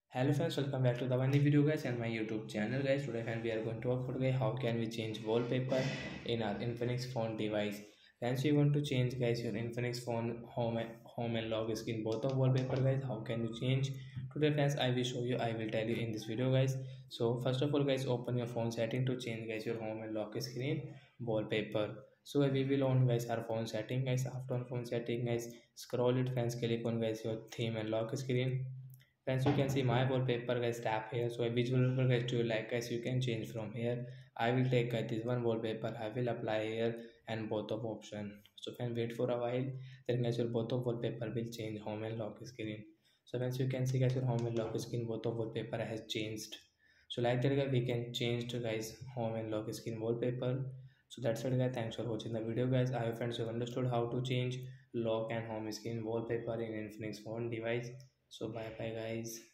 Hello friends, welcome back to the one new video guys and my YouTube channel guys. Today friends we are going to talk about guys how can we change wallpaper in our Infinix phone device. Friends, you want to change guys your Infinix phone home and lock screen both of wallpaper guys. How can you change? Today friends I will show you. I will tell you in this video guys. So first of all guys, open your phone setting to change guys your home and lock screen wallpaper. So we will on guys our phone setting guys. After on phone setting guys, scroll it friends, click on guys your theme and lock screen. Friends, you can see my wallpaper guys, tap here. So which wallpaper guys do you like guys, you can change from here. I will take this one wallpaper, I will apply here and both of option. So friends, wait for a while, then guys your both of wallpaper will change home and lock screen. So friends, you can see guys your home and lock screen both of wallpaper has changed. So like that guys, we can change to guys home and lock screen wallpaper. So that's it guys, thanks for watching the video guys. I hope friends you understood how to change lock and home screen wallpaper in Infinix phone device. So bye bye guys.